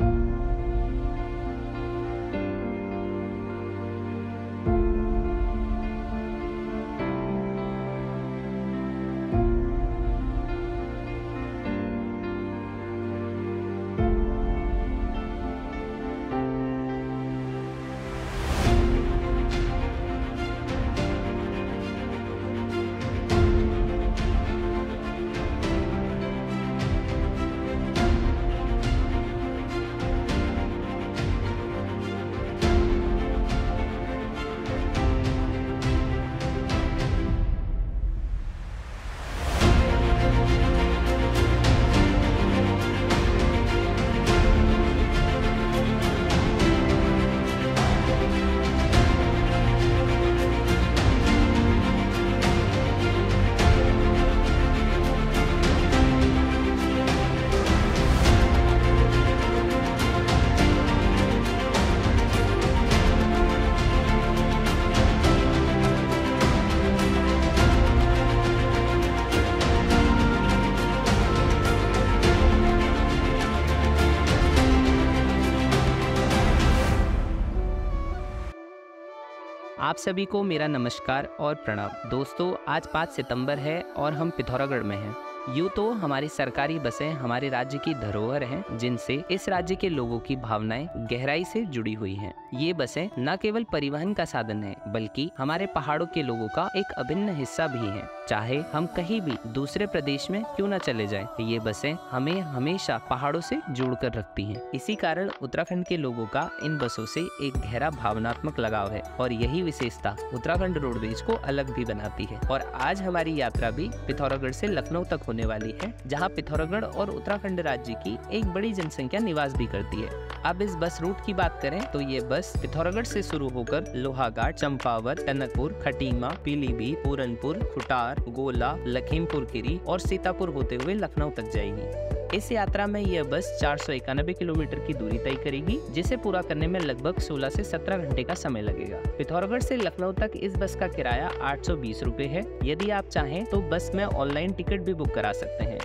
आप सभी को मेरा नमस्कार और प्रणाम। दोस्तों, आज 5 सितंबर है और हम पिथौरागढ़ में हैं। यूँ तो हमारी सरकारी बसें हमारे राज्य की धरोहर हैं, जिनसे इस राज्य के लोगों की भावनाएं गहराई से जुड़ी हुई हैं। ये बसें न केवल परिवहन का साधन है, बल्कि हमारे पहाड़ों के लोगों का एक अभिन्न हिस्सा भी हैं। चाहे हम कहीं भी दूसरे प्रदेश में क्यों न चले जाएं, ये बसें हमें हमेशा पहाड़ों से जोड़कर रखती हैं। इसी कारण उत्तराखंड के लोगों का इन बसों से एक गहरा भावनात्मक लगाव है और यही विशेषता उत्तराखंड रोडवेज को अलग भी बनाती है। और आज हमारी यात्रा भी पिथौरागढ़ से लखनऊ तक होने वाली है, जहाँ पिथौरागढ़ और उत्तराखंड राज्य की एक बड़ी जनसंख्या निवास भी करती है। अब इस बस रूट की बात करें तो ये बस पिथौरागढ़ से शुरू होकर लोहाघाट, चंपावत, टनकपुर, खटीमा, पीलीभीत, पूरनपुर, खुटार, गोला, लखीमपुर खीरी और सीतापुर होते हुए लखनऊ तक जाएगी। इस यात्रा में यह बस 491 किलोमीटर की दूरी तय करेगी, जिसे पूरा करने में लगभग 16 से 17 घंटे का समय लगेगा। पिथौरागढ़ से लखनऊ तक इस बस का किराया 820 रुपए है। यदि आप चाहें तो बस में ऑनलाइन टिकट भी बुक करा सकते हैं।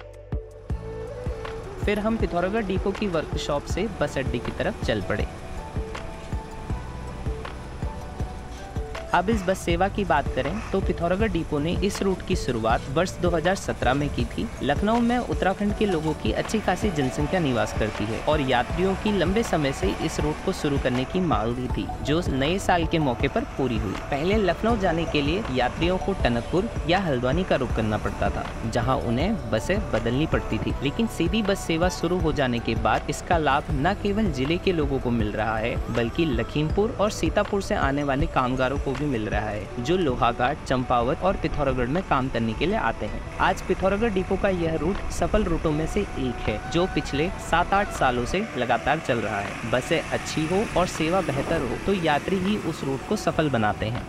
फिर हम पिथौरागढ़ डिपो की वर्कशॉप से बस अड्डे की तरफ चल पड़े। अब इस बस सेवा की बात करें तो पिथौरागढ़ डिपो ने इस रूट की शुरुआत वर्ष 2017 में की थी। लखनऊ में उत्तराखंड के लोगों की अच्छी खासी जनसंख्या निवास करती है और यात्रियों की लंबे समय से इस रूट को शुरू करने की मांग भी थी, जो नए साल के मौके पर पूरी हुई। पहले लखनऊ जाने के लिए यात्रियों को टनकपुर या हल्द्वानी का रुख करना पड़ता था, जहाँ उन्हें बसें बदलनी पड़ती थी। लेकिन सीधी बस सेवा शुरू हो जाने के बाद इसका लाभ न केवल जिले के लोगों को मिल रहा है, बल्कि लखीमपुर और सीतापुर से आने वाले कामगारों को भी मिल रहा है, जो लोहाघाट, चंपावत और पिथौरागढ़ में काम करने के लिए आते हैं। आज पिथौरागढ़ डिपो का यह रूट सफल रूटों में से एक है, जो पिछले 7-8 सालों से लगातार चल रहा है। बसें अच्छी हो और सेवा बेहतर हो तो यात्री ही उस रूट को सफल बनाते हैं।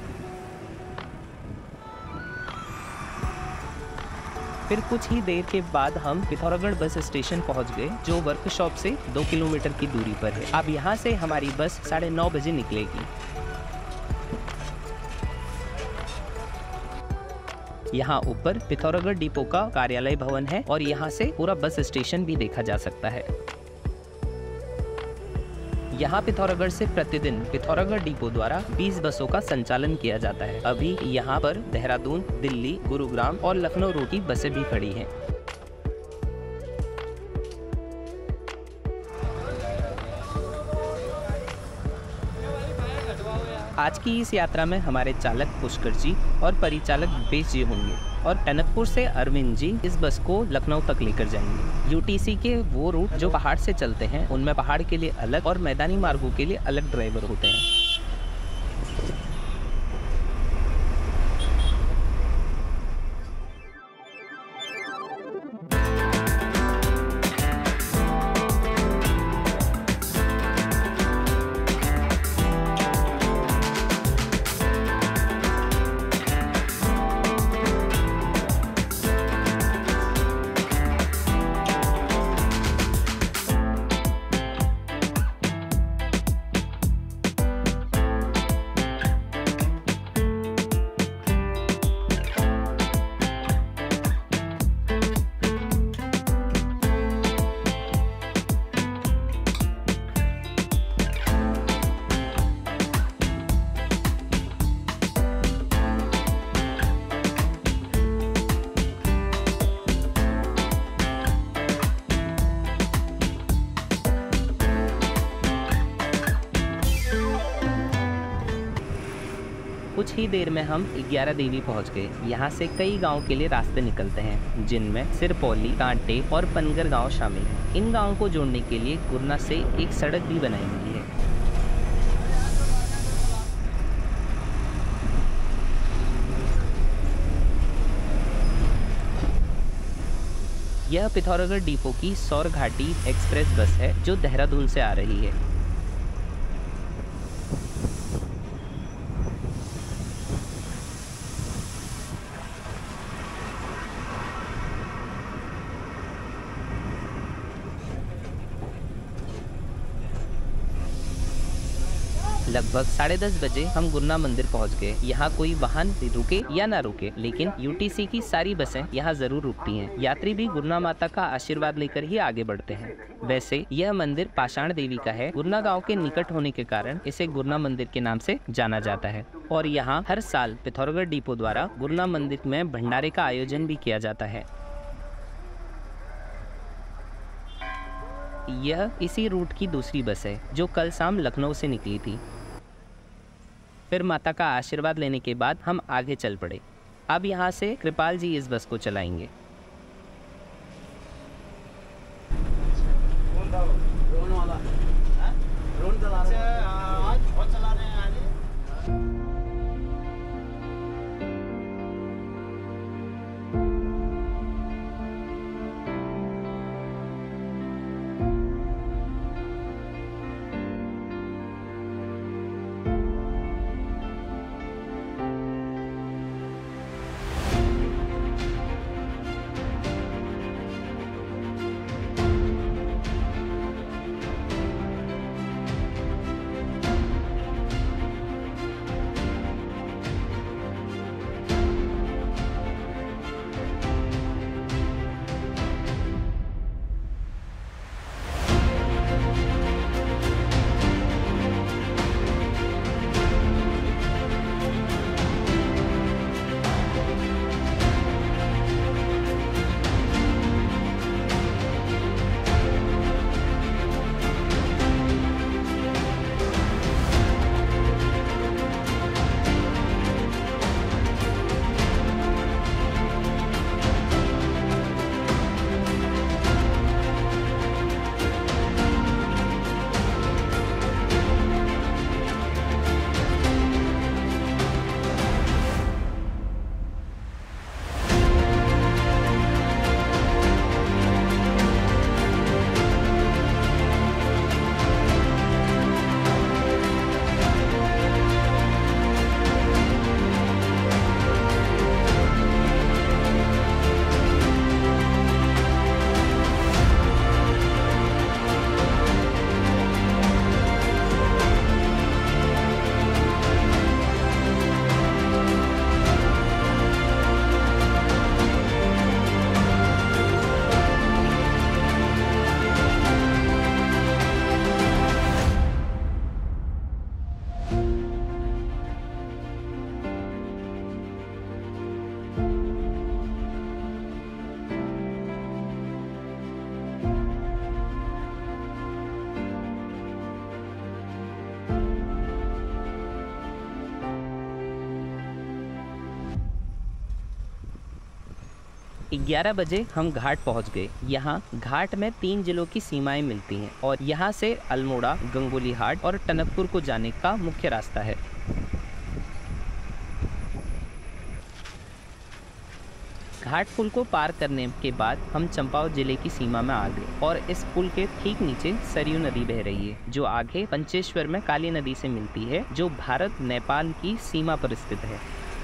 फिर कुछ ही देर के बाद हम पिथौरागढ़ बस स्टेशन पहुंच गए, जो वर्कशॉप से 2 किलोमीटर की दूरी पर है। अब यहाँ से हमारी बस 9:30 बजे निकलेगी। यहाँ ऊपर पिथौरागढ़ डिपो का कार्यालय भवन है और यहाँ से पूरा बस स्टेशन भी देखा जा सकता है। यहाँ पिथौरागढ़ से प्रतिदिन पिथौरागढ़ डिपो द्वारा 20 बसों का संचालन किया जाता है। अभी यहाँ पर देहरादून, दिल्ली, गुरुग्राम और लखनऊ रूट की बसें भी खड़ी हैं। आज की इस यात्रा में हमारे चालक पुष्कर जी और परिचालक भूपेश जी होंगे और टनकपुर से अरविंद जी इस बस को लखनऊ तक लेकर जाएंगे। यूटीसी के वो रूट जो पहाड़ से चलते हैं, उनमें पहाड़ के लिए अलग और मैदानी मार्गों के लिए अलग ड्राइवर होते हैं। कुछ ही देर में हम 11 देवी पहुंच गए। यहाँ से कई गांव के लिए रास्ते निकलते हैं, जिनमें सिरपौली, कांटे और पनगर गांव शामिल हैं। इन गांवों को जोड़ने के लिए गुरना से एक सड़क भी बनाई गई है। यह पिथौरागढ़ डिपो की सौर घाटी एक्सप्रेस बस है जो देहरादून से आ रही है। लगभग 10:30 बजे हम गुरना मंदिर पहुंच गए। यहाँ कोई वाहन रुके या ना रुके, लेकिन यूटीसी की सारी बसें यहाँ जरूर रुकती हैं। यात्री भी गुरना माता का आशीर्वाद लेकर ही आगे बढ़ते हैं। वैसे यह मंदिर पाषाण देवी का है। गुरना गांव के निकट होने के कारण इसे गुरना मंदिर के नाम से जाना जाता है। और यहाँ हर साल पिथौरागढ़ डिपो द्वारा गुरना मंदिर में भंडारे का आयोजन भी किया जाता है। यह इसी रूट की दूसरी बस है जो कल शाम लखनऊ से निकली थी। फिर माता का आशीर्वाद लेने के बाद हम आगे चल पड़े। अब यहाँ से कृपाल जी इस बस को चलाएंगे। ग्यारह बजे हम घाट पहुंच गए। यहाँ घाट में 3 जिलों की सीमाएं मिलती हैं और यहाँ से अल्मोड़ा, गंगोलीहाट और टनकपुर को जाने का मुख्य रास्ता है। घाट पुल को पार करने के बाद हम चंपावत जिले की सीमा में आ गए और इस पुल के ठीक नीचे सरयू नदी बह रही है, जो आगे पंचेश्वर में काली नदी से मिलती है, जो भारत नेपाल की सीमा पर स्थित है।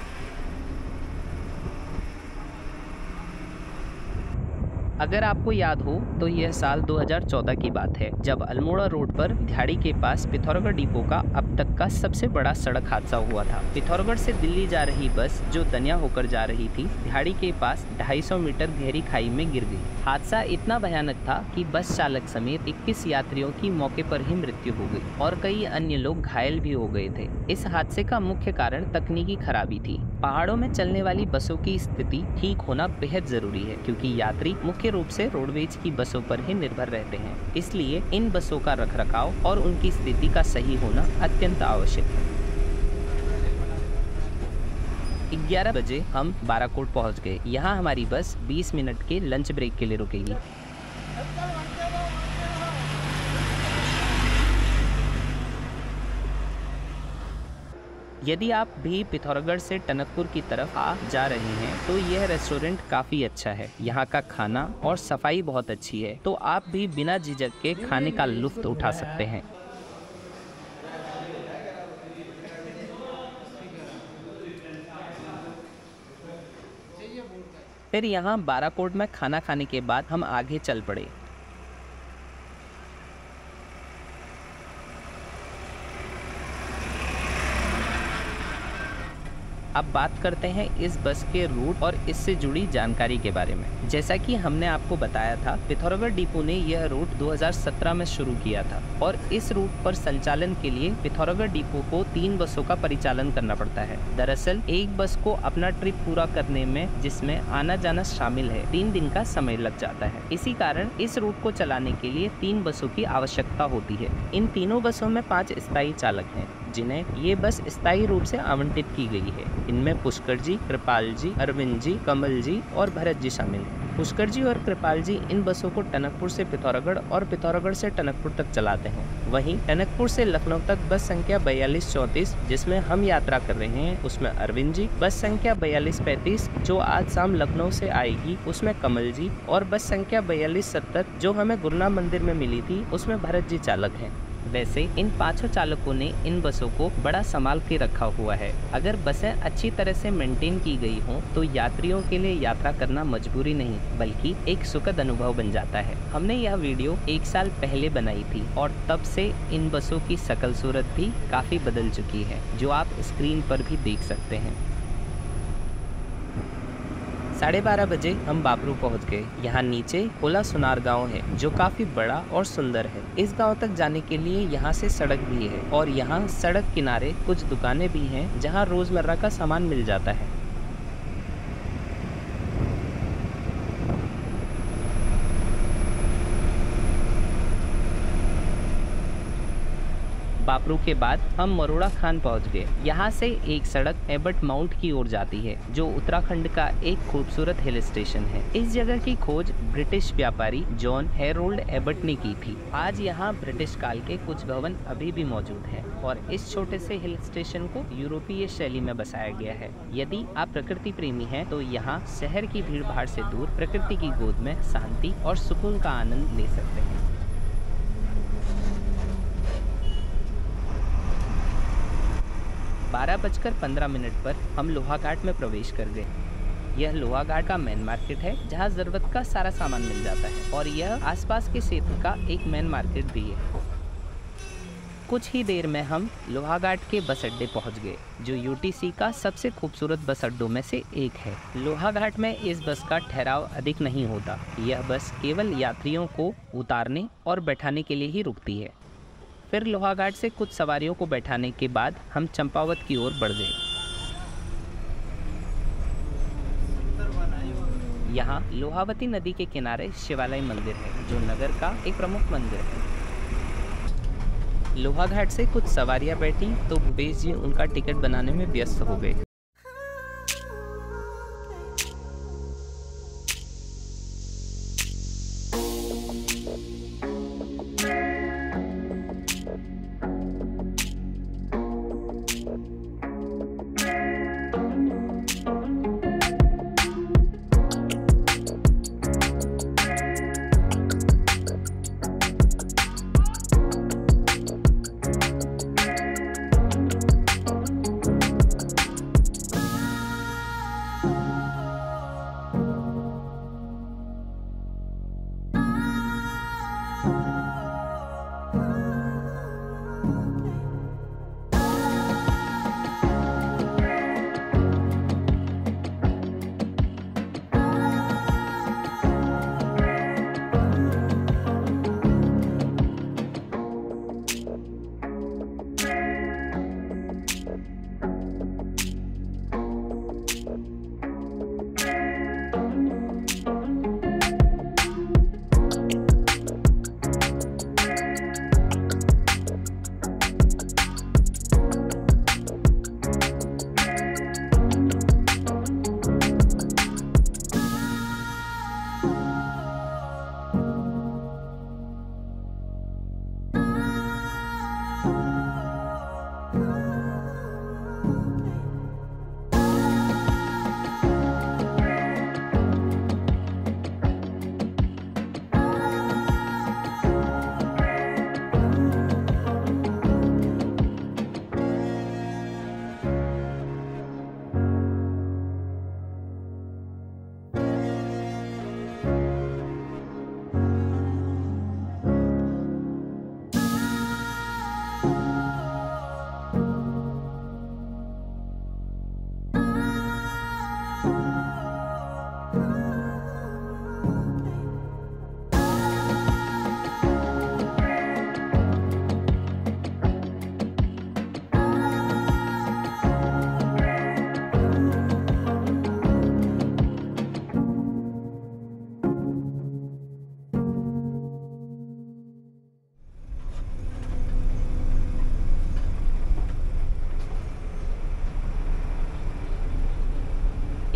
अगर आपको याद हो तो यह साल 2014 की बात है, जब अल्मोड़ा रोड पर दिहाड़ी के पास पिथौरागढ़ डिपो का अब तक का सबसे बड़ा सड़क हादसा हुआ था। पिथौरागढ़ से दिल्ली जा रही बस जो दनिया होकर जा रही थी, दिहाड़ी के पास 250 मीटर गहरी खाई में गिर गई। हादसा इतना भयानक था कि बस चालक समेत 21 यात्रियों की मौके पर ही मृत्यु हो गई और कई अन्य लोग घायल भी हो गए थे। इस हादसे का मुख्य कारण तकनीकी खराबी थी। पहाड़ों में चलने वाली बसों की स्थिति ठीक होना बेहद जरूरी है, क्योंकि यात्री मुख्य रूप से रोडवेज की बसों पर ही निर्भर रहते हैं। इसलिए इन बसों का रखरखाव और उनकी स्थिति का सही होना अत्यंत आवश्यक है। 11 बजे हम बाराकोट पहुंच गए। यहाँ हमारी बस 20 मिनट के लंच ब्रेक के लिए रुकेगी। यदि आप भी पिथौरागढ़ से टनकपुर की तरफ आ जा रहे हैं तो यह रेस्टोरेंट काफ़ी अच्छा है। यहाँ का खाना और सफाई बहुत अच्छी है, तो आप भी बिना झिझक के खाने का लुत्फ उठा सकते हैं। फिर यहाँ बाराकोट में खाना खाने के बाद हम आगे चल पड़े। अब बात करते हैं इस बस के रूट और इससे जुड़ी जानकारी के बारे में। जैसा कि हमने आपको बताया था, पिथौरागढ़ डिपो ने यह रूट 2017 में शुरू किया था और इस रूट पर संचालन के लिए पिथौरागढ़ डिपो को 3 बसों का परिचालन करना पड़ता है। दरअसल एक बस को अपना ट्रिप पूरा करने में, जिसमें आना जाना शामिल है, 3 दिन का समय लग जाता है। इसी कारण इस रूट को चलाने के लिए 3 बसों की आवश्यकता होती है। इन तीनों बसों में 5 स्थायी चालक हैं, जिन्हें ये बस स्थायी रूप से आवंटित की गई है। इनमें पुष्कर जी, कृपाल जी, अरविंद जी, कमल जी और भरत जी शामिल हैं। पुष्कर जी और कृपाल जी इन बसों को टनकपुर से पिथौरागढ़ और पिथौरागढ़ से टनकपुर तक चलाते हैं। वहीं टनकपुर से लखनऊ तक बस संख्या 4234 जिसमें हम यात्रा कर रहे हैं, उसमें अरविंद जी, बस संख्या 4235 जो आज शाम लखनऊ से आएगी, उसमें कमल जी, और बस संख्या 4270 जो हमें गुरुनाम मंदिर में मिली थी, उसमें भरत जी चालक हैं। वैसे इन 5 चालकों ने इन बसों को बड़ा संभाल के रखा हुआ है। अगर बसें अच्छी तरह से मेंटेन की गई हों तो यात्रियों के लिए यात्रा करना मजबूरी नहीं बल्कि एक सुखद अनुभव बन जाता है। हमने यह वीडियो 1 साल पहले बनाई थी और तब से इन बसों की शकल सूरत भी काफी बदल चुकी है, जो आप स्क्रीन पर भी देख सकते हैं। 12:30 बजे हम बाबरू पहुंच गए। यहाँ नीचे खोला सुनार गांव है जो काफी बड़ा और सुंदर है। इस गांव तक जाने के लिए यहाँ से सड़क भी है और यहाँ सड़क किनारे कुछ दुकानें भी हैं जहाँ रोजमर्रा का सामान मिल जाता है। बापरू के बाद हम मरोड़ा खान पहुंच गए। यहाँ से एक सड़क एबट माउंट की ओर जाती है जो उत्तराखंड का एक खूबसूरत हिल स्टेशन है। इस जगह की खोज ब्रिटिश व्यापारी जॉन हेरोल्ड एबट ने की थी। आज यहाँ ब्रिटिश काल के कुछ भवन अभी भी मौजूद हैं और इस छोटे से हिल स्टेशन को यूरोपीय शैली में बसाया गया है। यदि आप प्रकृति प्रेमी हैं तो यहाँ शहर की भीड़ भाड़ से दूर प्रकृति की गोद में शांति और सुकून का आनंद ले सकते हैं। 12:15 पर हम लोहाघाट में प्रवेश कर गए। यह लोहाघाट का मेन मार्केट है जहां जरूरत का सारा सामान मिल जाता है और यह आसपास के क्षेत्र का एक मेन मार्केट भी है। कुछ ही देर में हम लोहाघाट के बस अड्डे पहुंच गए जो यूटीसी का सबसे खूबसूरत बस अड्डों में से एक है। लोहाघाट में इस बस का ठहराव अधिक नहीं होता। यह बस केवल यात्रियों को उतारने और बैठाने के लिए ही रुकती है। फिर लोहाघाट से कुछ सवारियों को बैठाने के बाद हम चंपावत की ओर बढ़ गए। यहाँ लोहावती नदी के किनारे शिवालय मंदिर है जो नगर का एक प्रमुख मंदिर है। लोहाघाट से कुछ सवारियां बैठी तो भूपेश जी उनका टिकट बनाने में व्यस्त हो गए।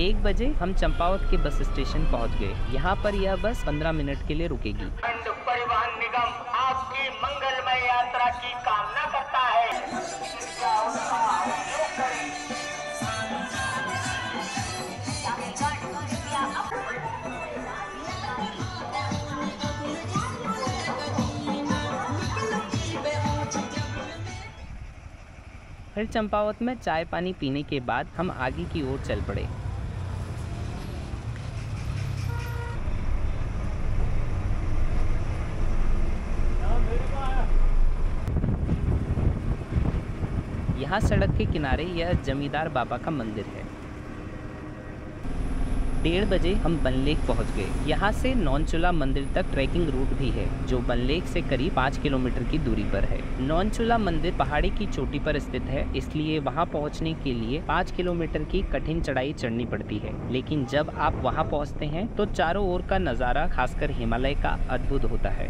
1 बजे हम चंपावत के बस स्टेशन पहुंच गए। यहाँ पर यह बस 15 मिनट के लिए रुकेगी। परिवहन निगम आपकी मंगलमय यात्रा की कामना करता है। फिर चंपावत में चाय पानी पीने के बाद हम आगे की ओर चल पड़े। यहाँ सड़क के किनारे यह जमींदार बाबा का मंदिर है। 1:30 बजे हम बनलेक पहुँच गए। यहाँ से नौनचुला मंदिर तक ट्रैकिंग रूट भी है, जो बनलेक से करीब 5 किलोमीटर की दूरी पर है। नौनचुला मंदिर पहाड़ी की चोटी पर स्थित है, इसलिए वहाँ पहुँचने के लिए 5 किलोमीटर की कठिन चढ़ाई चढ़नी पड़ती है। लेकिन जब आप वहाँ पहुँचते हैं तो चारों ओर का नज़ारा, खासकर हिमालय का, अद्भुत होता है।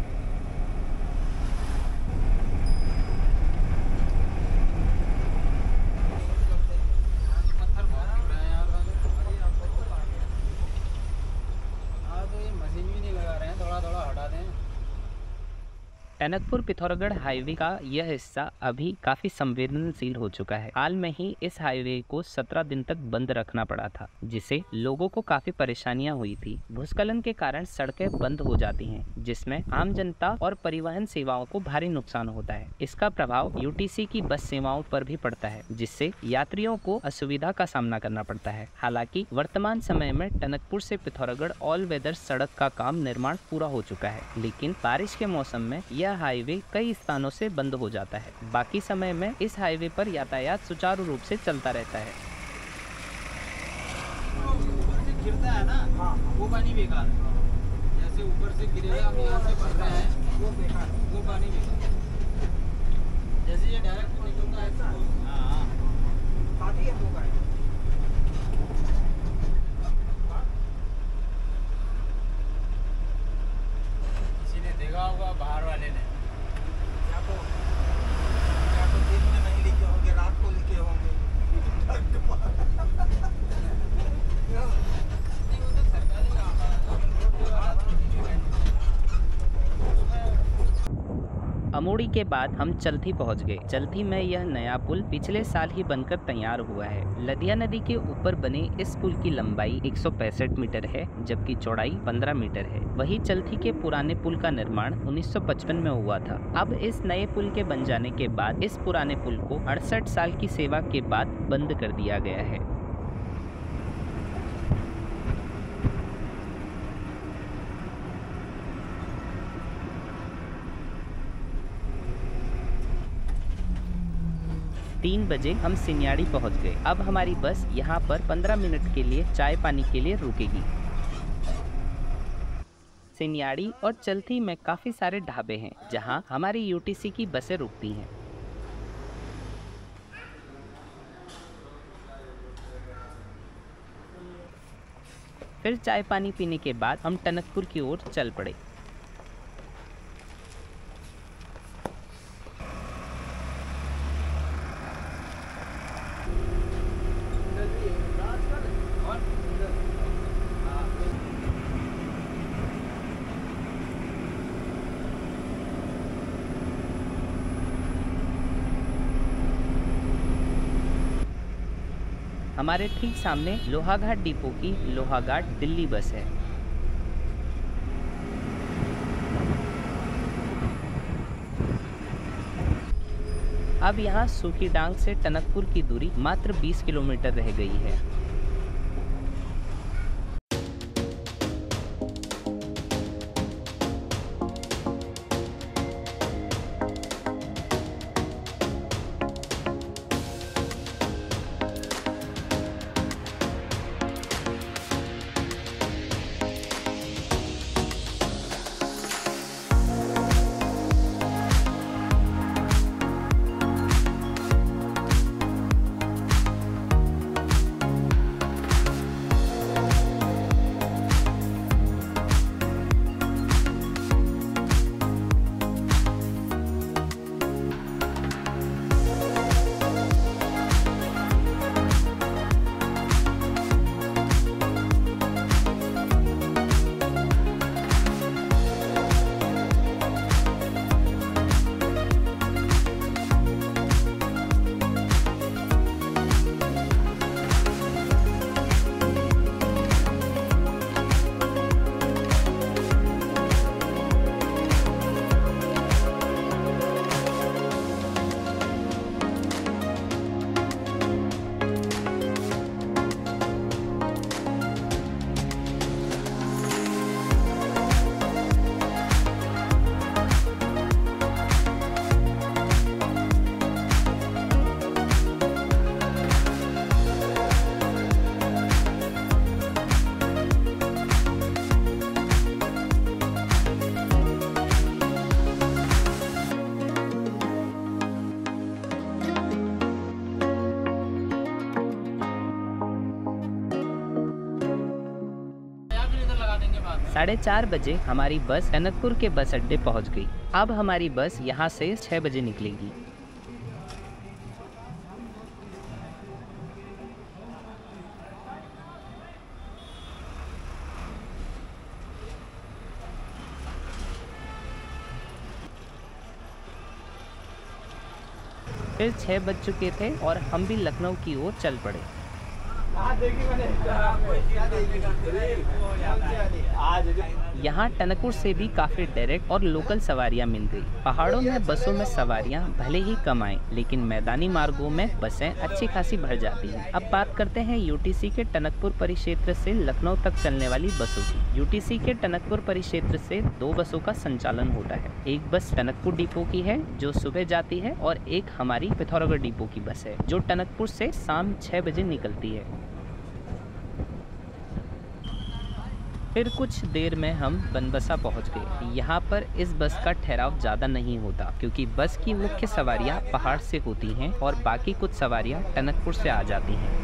टनकपुर पिथौरागढ़ हाईवे का यह हिस्सा अभी काफी संवेदनशील हो चुका है। हाल में ही इस हाईवे को 17 दिन तक बंद रखना पड़ा था, जिससे लोगों को काफी परेशानियां हुई थी। भूस्खलन के कारण सड़कें बंद हो जाती हैं, जिसमें आम जनता और परिवहन सेवाओं को भारी नुकसान होता है। इसका प्रभाव यूटीसी की बस सेवाओं पर भी पड़ता है, जिससे यात्रियों को असुविधा का सामना करना पड़ता है। हालांकि वर्तमान समय में टनकपुर से पिथौरागढ़ ऑल वेदर सड़क का काम निर्माण पूरा हो चुका है, लेकिन बारिश के मौसम में यह हाईवे कई स्थानों से बंद हो जाता है। बाकी समय में इस हाईवे पर यातायात सुचारू रूप से चलता रहता है। ऊपर से गिरता है ना, वो पानी बेकार है। जैसे ऊपर से गिरेगा, हम यहाँ से भर रहे हैं, वो बेकार, वो पानी बेकार। जैसे ये डायरेक्ट निकलता है, हाँ पानी है, वो पानी। किसी ने देखा होगा, बाहर वाले ने, या तो दिन में नहीं लिखे होंगे, रात को लिखे होंगे। अमोड़ी के बाद हम चलथी पहुंच गए। चलथी में यह नया पुल पिछले साल ही बनकर तैयार हुआ है। लदिया नदी के ऊपर बने इस पुल की लंबाई 165 मीटर है, जबकि चौड़ाई 15 मीटर है। वही चलथी के पुराने पुल का निर्माण 1955 में हुआ था। अब इस नए पुल के बन जाने के बाद इस पुराने पुल को 68 साल की सेवा के बाद बंद कर दिया गया है। तीन बजे हम सिन्याड़ी पहुंच गए। अब हमारी बस यहाँ पर 15 मिनट के लिए चाय पानी के लिए रुकेगी। सिन्याड़ी और चलथी में काफी सारे ढाबे हैं, जहाँ हमारी यूटीसी की बसें रुकती हैं। फिर चाय पानी पीने के बाद हम टनकपुर की ओर चल पड़े। हमारे ठीक सामने लोहाघाट डिपो की लोहाघाट दिल्ली बस है। अब यहाँ सूखी डांग से टनकपुर की दूरी मात्र 20 किलोमीटर रह गई है। 4:30 बजे हमारी बस टनकपुर के बस अड्डे पहुंच गई। अब हमारी बस यहाँ से 6 बजे निकलेगी। फिर 6 बज चुके थे और हम भी लखनऊ की ओर चल पड़े। यहाँ टनकपुर से भी काफ़ी डायरेक्ट और लोकल सवारियाँ मिल गई। पहाड़ों में बसों में सवारियाँ भले ही कम आएं, लेकिन मैदानी मार्गों में बसें अच्छी खासी भर जाती हैं। अब बात करते हैं यूटीसी के टनकपुर परिक्षेत्र से लखनऊ तक चलने वाली बसों की। यूटीसी के टनकपुर परिक्षेत्र से 2 बसों का संचालन होता है। एक बस टनकपुर डिपो की है जो सुबह जाती है और एक हमारी पिथौरागढ़ डिपो की बस है जो टनकपुर से शाम 6 बजे निकलती है। फिर कुछ देर में हम बनबसा पहुंच गए। यहाँ पर इस बस का ठहराव ज़्यादा नहीं होता क्योंकि बस की मुख्य सवारियाँ पहाड़ से होती हैं और बाकी कुछ सवारियाँ टनकपुर से आ जाती हैं।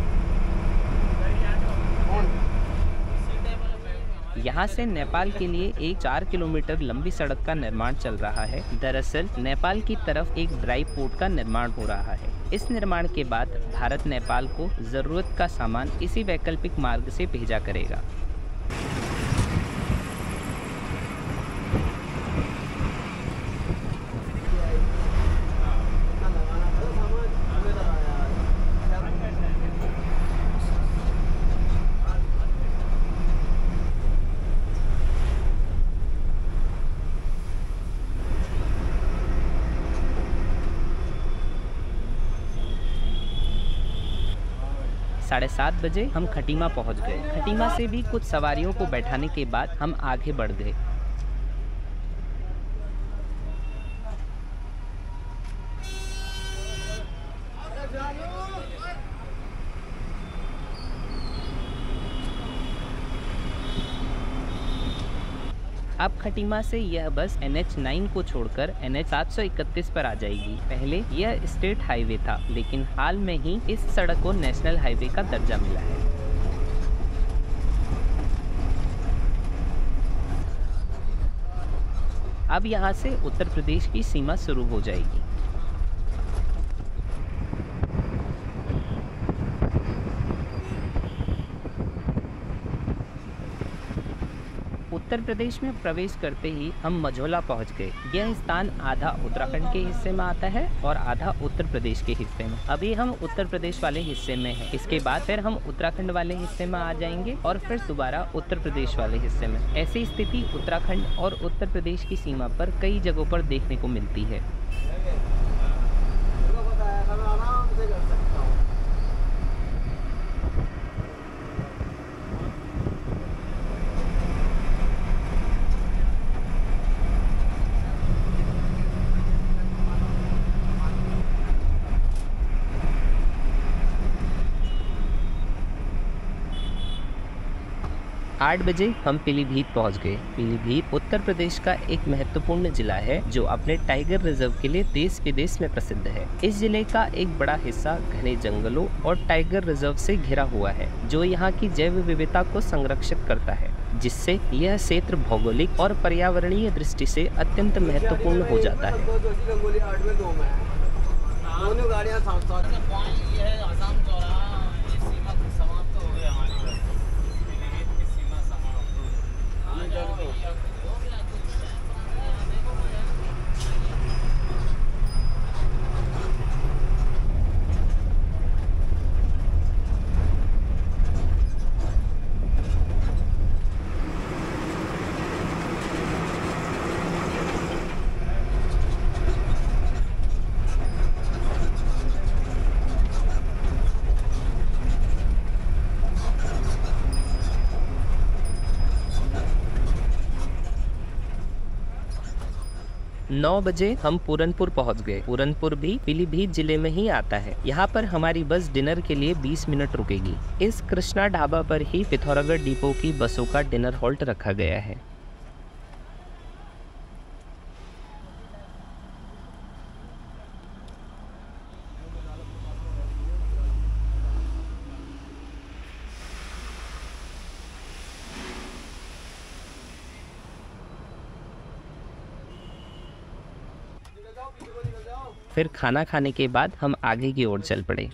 यहाँ से नेपाल के लिए एक 4 किलोमीटर लंबी सड़क का निर्माण चल रहा है। दरअसल नेपाल की तरफ एक ड्राई पोर्ट का निर्माण हो रहा है। इस निर्माण के बाद भारत नेपाल को ज़रूरत का सामान इसी वैकल्पिक मार्ग से भेजा करेगा। साढ़े 7 बजे हम खटीमा पहुंच गए। खटीमा से भी कुछ सवारियों को बैठाने के बाद हम आगे बढ़ गए। अब खटीमा से यह बस NH9 को छोड़कर NH 731 पर आ जाएगी। पहले यह स्टेट हाईवे था, लेकिन हाल में ही इस सड़क को नेशनल हाईवे का दर्जा मिला है। अब यहाँ से उत्तर प्रदेश की सीमा शुरू हो जाएगी। उत्तर प्रदेश में प्रवेश करते ही हम मझौला पहुंच गए। यह स्थान आधा उत्तराखंड के हिस्से में आता है और आधा उत्तर प्रदेश के हिस्से में। अभी हम उत्तर प्रदेश वाले हिस्से में हैं। इसके बाद फिर हम उत्तराखंड वाले हिस्से में आ जाएंगे और फिर दोबारा उत्तर प्रदेश वाले हिस्से में। ऐसी स्थिति उत्तराखंड और उत्तर प्रदेश की सीमा पर कई जगहों पर देखने को मिलती है। 8 बजे हम पीलीभीत पहुंच गए। पीलीभीत उत्तर प्रदेश का एक महत्वपूर्ण जिला है जो अपने टाइगर रिजर्व के लिए देश विदेश में प्रसिद्ध है। इस जिले का एक बड़ा हिस्सा घने जंगलों और टाइगर रिजर्व से घिरा हुआ है जो यहाँ की जैव विविधता को संरक्षित करता है, जिससे यह क्षेत्र भौगोलिक और पर्यावरणीय दृष्टि से अत्यंत महत्वपूर्ण हो जाता है। नौ बजे हम पूरनपुर पहुंच गए। पूरनपुर भी पीलीभीत जिले में ही आता है। यहाँ पर हमारी बस डिनर के लिए 20 मिनट रुकेगी। इस कृष्णा ढाबा पर ही पिथौरागढ़ डिपो की बसों का डिनर हॉल्ट रखा गया है। फिर खाना खाने के बाद हम आगे की ओर चल पड़े।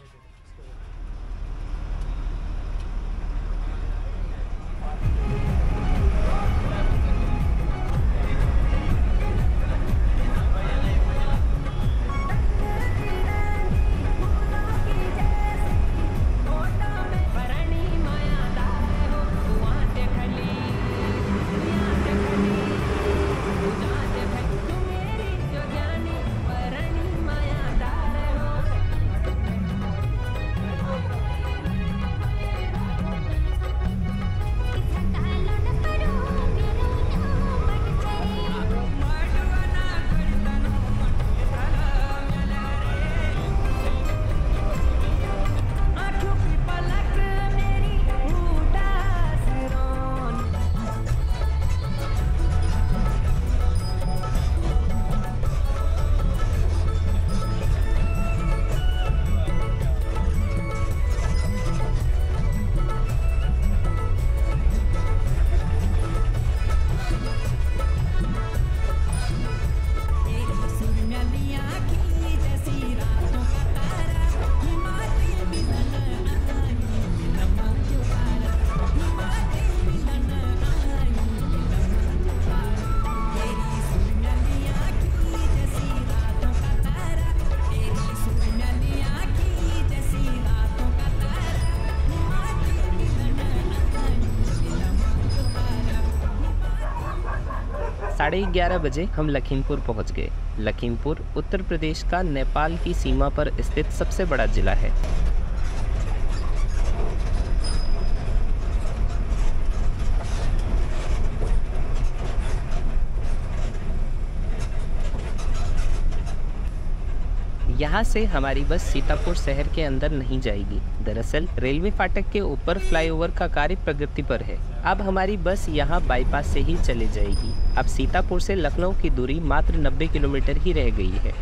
साढ़े 11 बजे हम लखीमपुर पहुंच गए। लखीमपुर उत्तर प्रदेश का नेपाल की सीमा पर स्थित सबसे बड़ा जिला है। यहाँ से हमारी बस सीतापुर शहर के अंदर नहीं जाएगी। दरअसल रेलवे फाटक के ऊपर फ्लाईओवर का कार्य प्रगति पर है। अब हमारी बस यहाँ बाईपास से ही चले जाएगी। अब सीतापुर से लखनऊ की दूरी मात्र 90 किलोमीटर ही रह गई है।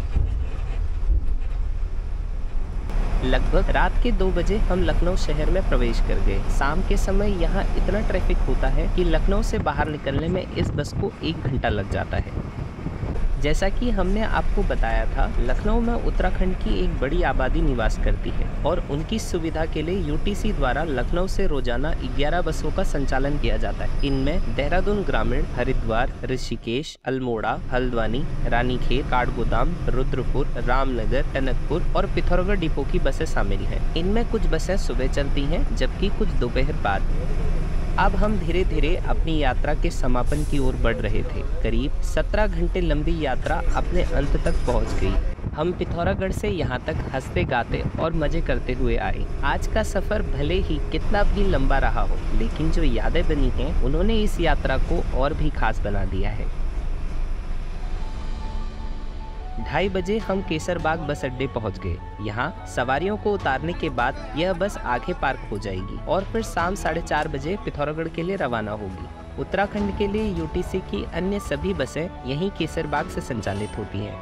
लगभग रात के 2 बजे हम लखनऊ शहर में प्रवेश कर गए। शाम के समय यहाँ इतना ट्रैफिक होता है कि लखनऊ से बाहर निकलने में इस बस को 1 घंटा लग जाता है। जैसा कि हमने आपको बताया था, लखनऊ में उत्तराखंड की एक बड़ी आबादी निवास करती है और उनकी सुविधा के लिए यूटीसी द्वारा लखनऊ से रोजाना 11 बसों का संचालन किया जाता है। इनमें देहरादून ग्रामीण, हरिद्वार, ऋषिकेश, अल्मोड़ा, हल्द्वानी, रानीखेत, काठगोदाम, रुद्रपुर, रामनगर, टनकपुर और पिथौरागढ़ डिपो की बसें शामिल हैं। इनमें कुछ बसें सुबह चलती हैं जबकि कुछ दोपहर बाद। अब हम धीरे धीरे अपनी यात्रा के समापन की ओर बढ़ रहे थे। करीब 17 घंटे लंबी यात्रा अपने अंत तक पहुंच गई। हम पिथौरागढ़ से यहाँ तक हंसते गाते और मजे करते हुए आए। आज का सफ़र भले ही कितना भी लंबा रहा हो, लेकिन जो यादें बनी हैं उन्होंने इस यात्रा को और भी खास बना दिया है। 2:30 बजे हम केसरबाग बस अड्डे पहुंच गए। यहाँ सवारियों को उतारने के बाद यह बस आगे पार्क हो जाएगी और फिर शाम 4:30 बजे पिथौरागढ़ के लिए रवाना होगी। उत्तराखंड के लिए यूटीसी की अन्य सभी बसें यहीं केसरबाग से संचालित होती हैं।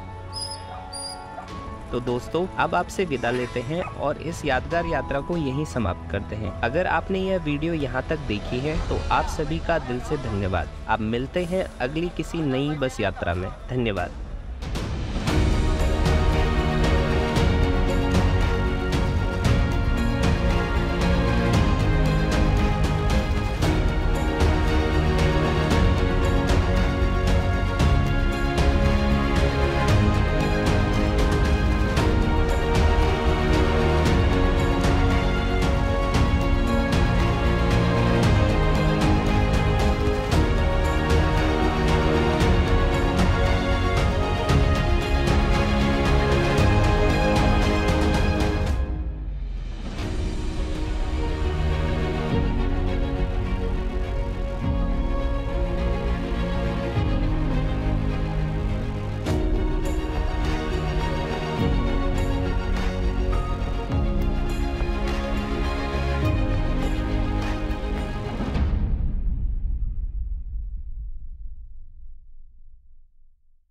तो दोस्तों, अब आपसे विदा लेते हैं और इस यादगार यात्रा को यहीं समाप्त करते हैं। अगर आपने यह वीडियो यहाँ तक देखी है तो आप सभी का दिल से धन्यवाद। आप मिलते हैं अगली किसी नई बस यात्रा में। धन्यवाद।